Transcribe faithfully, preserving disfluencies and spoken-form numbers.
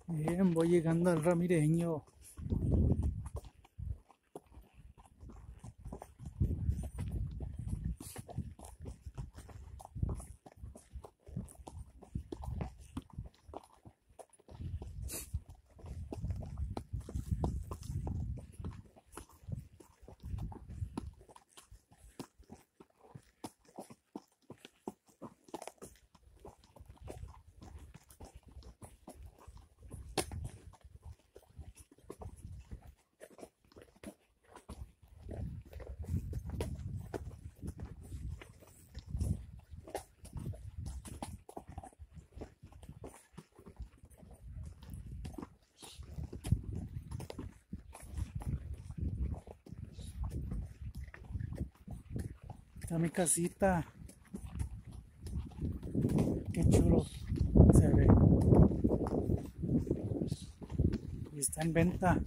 Bien, voy llegando al Ramireño. Está mi casita. Qué chulo se ve. Y está en venta.